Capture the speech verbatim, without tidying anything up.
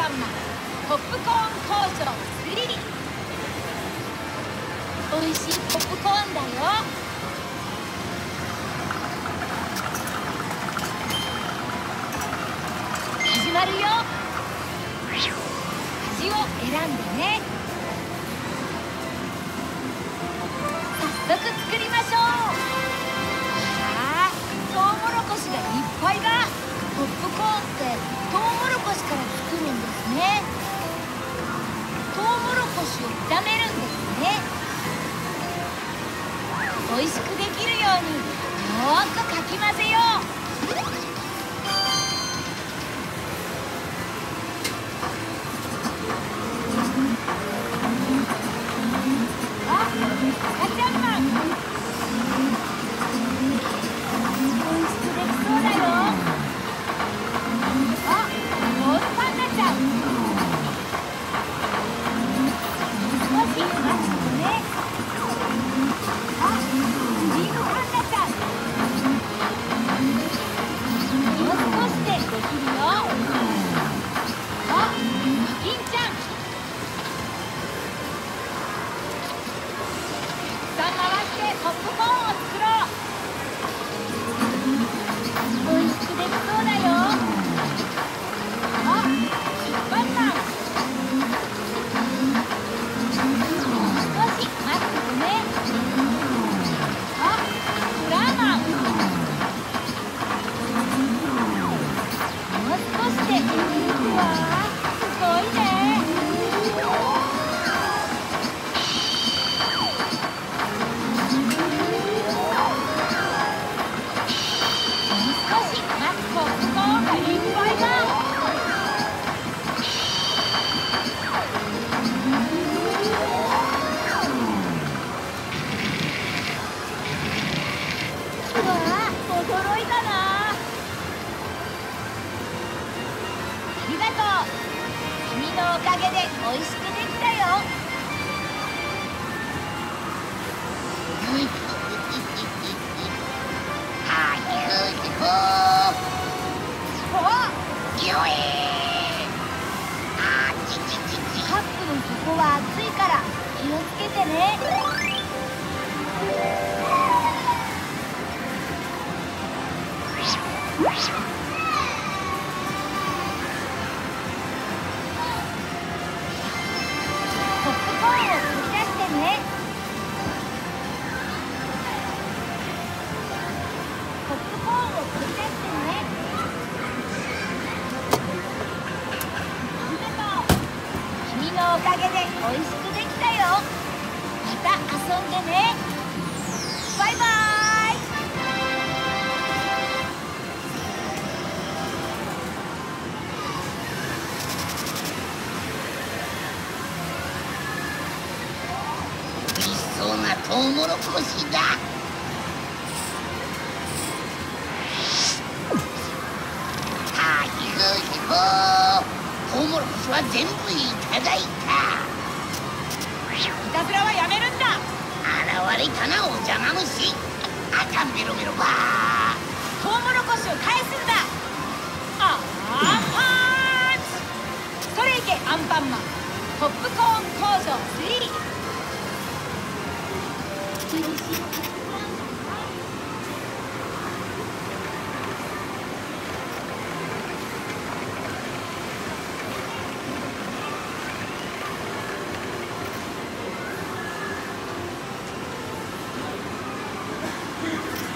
パンマンポップコーン工場スリー。おいしいポップコーンだよ。始まるよ。味を選んでね。早速作りましょう。ああ、トウモロコシがいっぱいだ。ポップコーンってトウモロコシから作るんですね。トウモロコシを炒めるんですね。美味しくできるようによーくかき混ぜよう。おかげで美味しくできたよ。 はひふひふおよえあちちちちカップの底は熱いから気をつけてね。ポップコーンを取り出してね。ポップコーンを取り出してね。ありがとう。君のおかげで美味しくできたよ。また遊んでね。バイバイ。 美味しそうなトウモロコシだ。はひふひふトウモロコシは全部いただいた。 いたずらはやめるんだ。 現れたなお邪魔虫。あかんベロベロバー。 トウモロコシを返すんだ。あーパンチ。それいけアンパンマンポップコーン工場スリー。